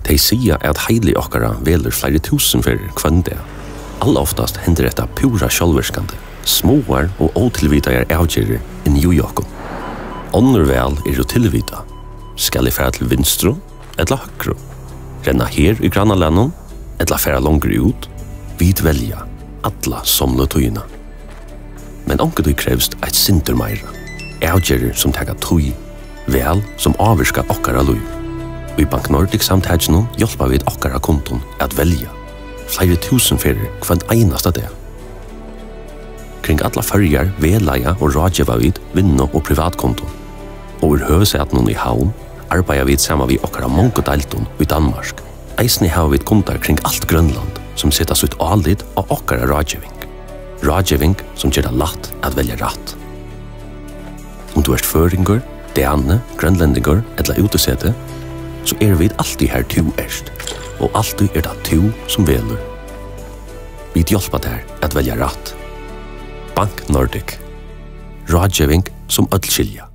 De sier at heilig okkara veler flere tusen for kvann det. Oftast hender dette pura sjálvverskande, småar og otilvitaer avgjerer i New York. Ånder vel jo tilvita. Skal jeg fære til vinstro, eller høyre? Renna her i grannalandet, eller fære langere ut? Vid velja, alla somle tøyina. Men onke du krevst eit sinter meira. Avgjerer som tega tøy, vel som avvirska okkara løy. I Bank Nordic samtagen hjelper vi okkara konton at velja. Flere tusen fyrir kvann einasta det. Kring alla fyrjar, veleia og rådgjeva vid vinno og privatkonton. Og ur høvesetnon i havn arbeider vi sammen vi okkara mongo delton i Danmark. Eisni har vi kundar kring alt Grønland som settas ut alit av okkara rådgjeving. Rådgjeving som gjør det latt at velja rætt. Om du er føringur, dane, grønlendingur eller utesete, så vi alltid her tu erst, og alltid det tu som velur. Vi hjelper deg at velja rætt. Bank Nordic. Rådgjeving som ødel skilja.